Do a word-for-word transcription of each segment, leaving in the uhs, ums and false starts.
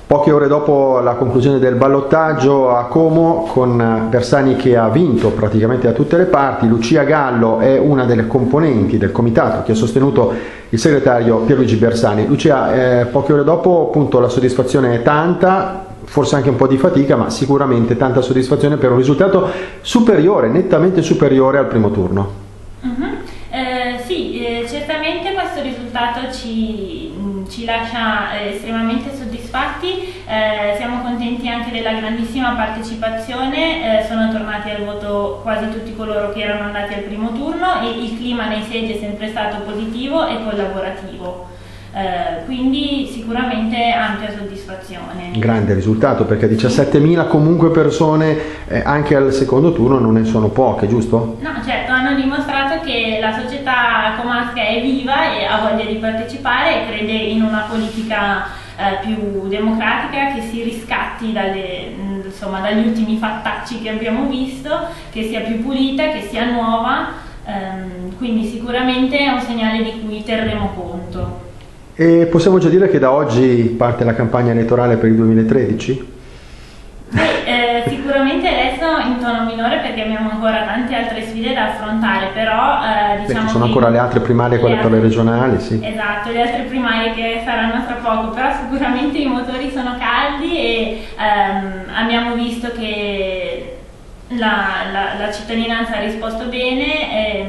Poche ore dopo la conclusione del ballottaggio a Como, con Bersani che ha vinto praticamente da tutte le parti, Lucia Gallo è una delle componenti del comitato che ha sostenuto il segretario Pierluigi Bersani. Lucia, eh, poche ore dopo appunto la soddisfazione è tanta, forse anche un po' di fatica, ma sicuramente tanta soddisfazione per un risultato superiore, nettamente superiore al primo turno. Uh-huh. eh, sì, eh, certamente questo risultato ci, ci lascia eh, estremamente soddisfatti, eh, siamo contenti anche della grandissima partecipazione, eh, sono tornati al voto quasi tutti coloro che erano andati al primo turno e il clima nei seggi è sempre stato positivo e collaborativo. Uh, quindi sicuramente ampia soddisfazione. Grande risultato, perché diciassettemila comunque persone eh, anche al secondo turno non ne sono poche, giusto? No, certo, hanno dimostrato che la società comasca è viva e ha voglia di partecipare e crede in una politica eh, più democratica che si riscatti dalle, insomma, dagli ultimi fattacci che abbiamo visto, che sia più pulita, che sia nuova, ehm, quindi sicuramente è un segnale di cui terremo conto. E possiamo già dire che da oggi parte la campagna elettorale per il duemilatredici? Beh, eh, sicuramente adesso in tono minore perché abbiamo ancora tante altre sfide da affrontare, però eh, diciamo Beh, ci sono che ancora le altre primarie, quelle per le regionali, sì. Esatto, le altre primarie che saranno tra poco, però sicuramente i motori sono caldi e ehm, abbiamo visto che la, la, la cittadinanza ha risposto bene e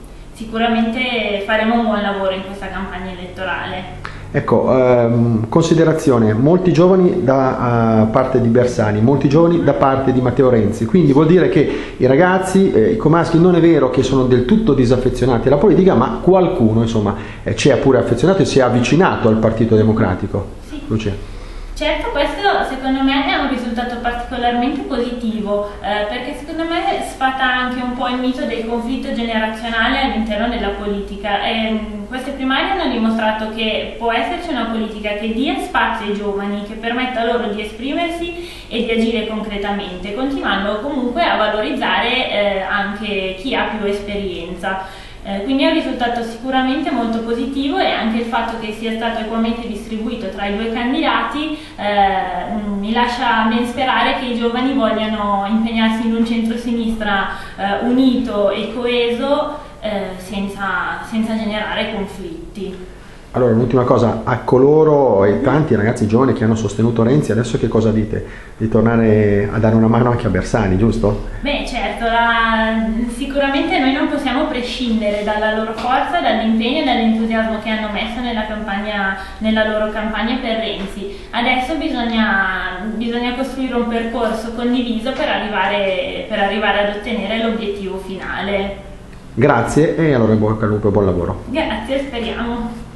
sicuramente faremo un buon lavoro in questa campagna elettorale. Ecco, ehm, considerazione, molti giovani da uh, parte di Bersani, molti giovani da parte di Matteo Renzi, quindi vuol dire che i ragazzi, eh, i comaschi, non è vero che sono del tutto disaffezionati alla politica, ma qualcuno insomma eh, ci è pure affezionato e si è avvicinato al Partito Democratico. Sì. Lucia. Certo, questo secondo me è un risultato particolarmente positivo, eh, perché secondo me sfata anche un po' il mito del conflitto generazionale all'interno della politica. E, queste primarie hanno dimostrato che può esserci una politica che dia spazio ai giovani, che permetta loro di esprimersi e di agire concretamente, continuando comunque a valorizzare eh, anche chi ha più esperienza. Eh, quindi è un risultato sicuramente molto positivo e anche il fatto che sia stato equamente distribuito tra i due candidati eh, mi lascia ben sperare che i giovani vogliano impegnarsi in un centro-sinistra eh, unito e coeso eh, senza, senza generare conflitti. Allora, l'ultima cosa, a coloro e tanti ragazzi giovani che hanno sostenuto Renzi, adesso che cosa dite? Di tornare a dare una mano anche a Bersani, giusto? Beh, certo, la, sicuramente noi non possiamo prescindere dalla loro forza, dall'impegno e dall'entusiasmo che hanno messo nella, campagna, nella loro campagna per Renzi. Adesso bisogna, bisogna costruire un percorso condiviso per arrivare, per arrivare ad ottenere l'obiettivo finale. Grazie e allora in bocca al lupo e buon lavoro. Grazie, speriamo.